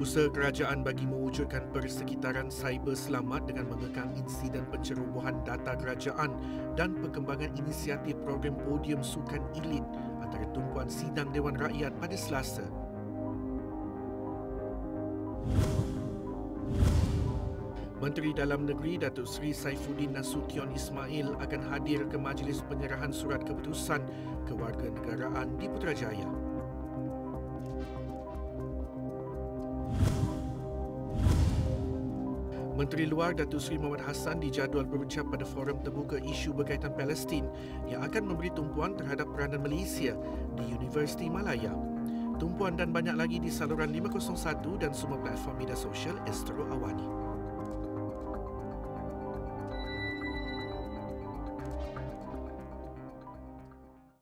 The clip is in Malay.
Usaha kerajaan bagi mewujudkan persekitaran cyber selamat dengan mengekang insiden pencerobohan data kerajaan dan perkembangan inisiatif program podium sukan elit antara tumpuan sidang Dewan Rakyat pada Selasa. Menteri Dalam Negeri Datuk Seri Saifuddin Nasution Ismail akan hadir ke majlis penyerahan surat keputusan kewarganegaraan di Putrajaya. Menteri Luar Datuk Seri Mohamad Hassan dijadual berucap pada forum terbuka isu berkaitan Palestin yang akan memberi tumpuan terhadap peranan Malaysia di Universiti Malaya. Tumpuan dan banyak lagi di saluran 501 dan semua platform media sosial Astro Awani.